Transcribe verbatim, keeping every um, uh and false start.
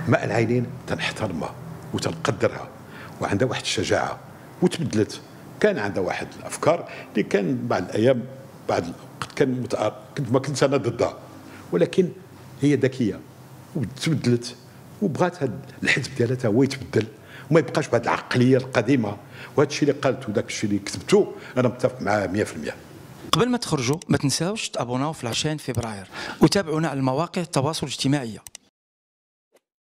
ماء العينين تنحترمها وتنقدرها وعندها واحد الشجاعه وتبدلت. كان عندها واحد الافكار اللي كان بعض الايام بعض الوقت كان متأ... كنت ما كنت انا ضدها، ولكن هي ذكيه وتبدلت وبغات هذا الحزب ديالها تا هو يتبدل وما يبقاش بهذه العقليه القديمه. وهذا الشيء اللي قالته وداك الشيء اللي كتبته انا متفق معاه مئة في المئة. قبل ما تخرجوا ما تنساوش تابوناو في العشرين فبراير وتابعونا على مواقع التواصل الاجتماعي.